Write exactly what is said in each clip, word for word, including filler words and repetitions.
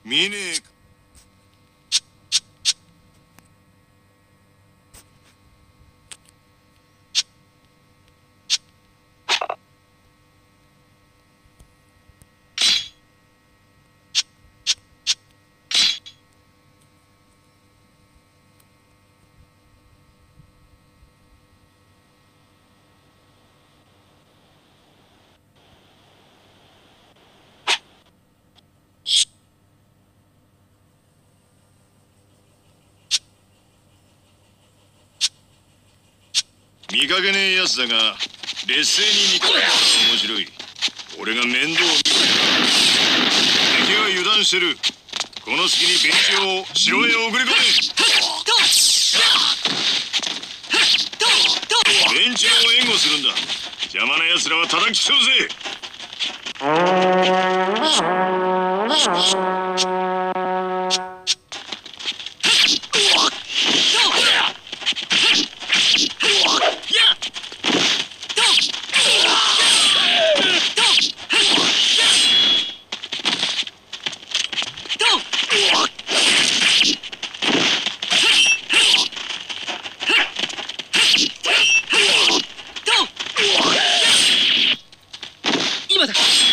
見ねえか。見かけねえやつだが劣勢に見たら面白い。俺が面倒を見るから敵は油断してる。この隙にベンチを城へ送り込め。ベンチを援護するんだ。邪魔な奴らは叩き潰せ。 今だ。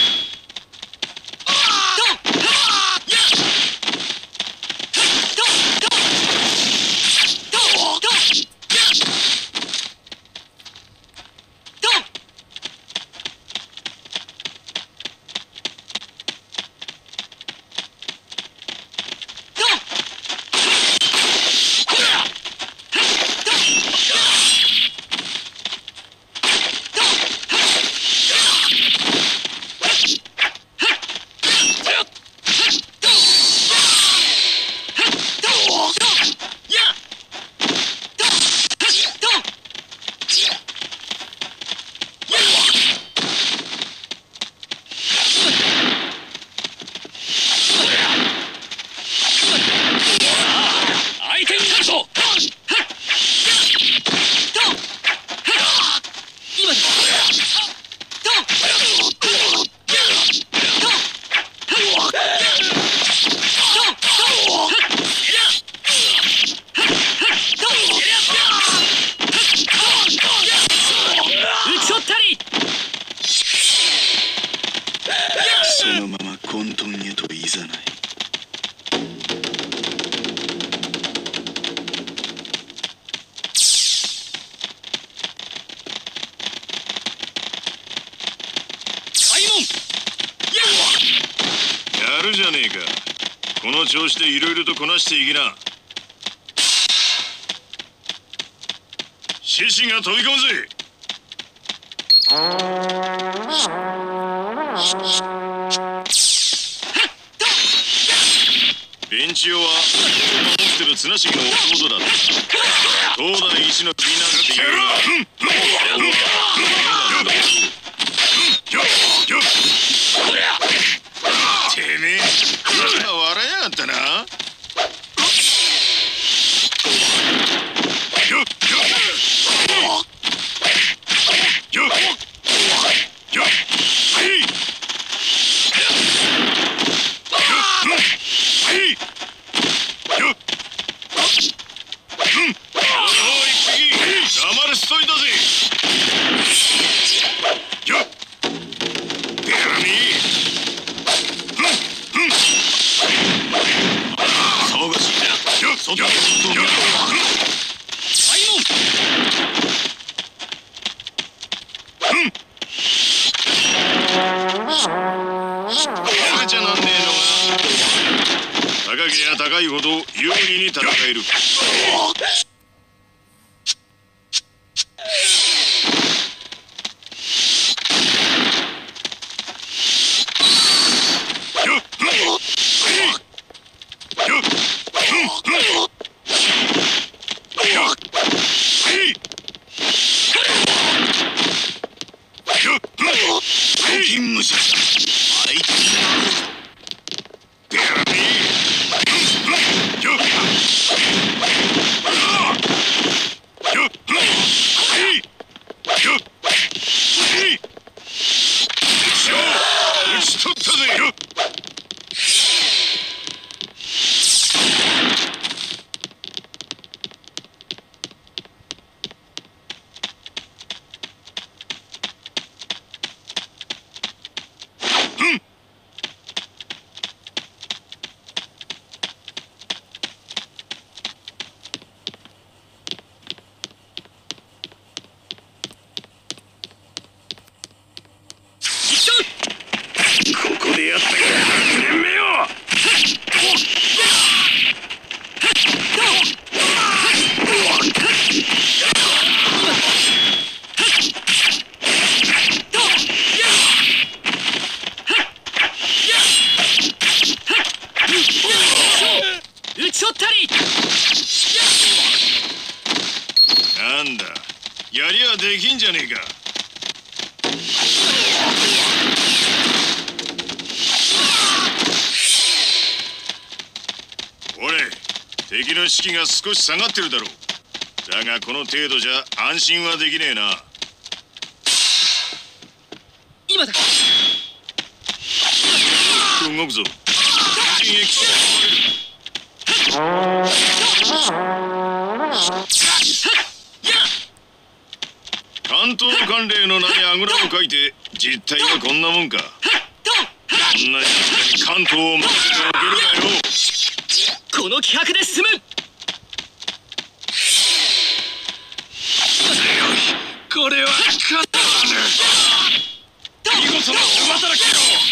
そのまま混沌へといざない。やるじゃねえか。この調子でいろいろとこなしていきな。獅子が飛び込むぜ。ベンチオは守ってる綱重の弟だった。東大一の美男っていうがてめえ笑いやがったな。黙れしといたぜ。よっ手紙騒がしいな。よっ外の外のサイモンやめちゃなんねえのが高けりゃ高いほど有利に戦える。金虫だ。相手になろうぞ。手紙よっきんじゃねえか。おれ、敵の士気が少し下がってるだろう。だがこの程度じゃ安心はできねえな。 今だ。 動くぞ。人液士関東管領の名にあぐらをかいて、実態はこんなもんか。こんな奴らに関東を任せておけるなよ。 この気迫で進む。 これは勝った。見事な手働きよ。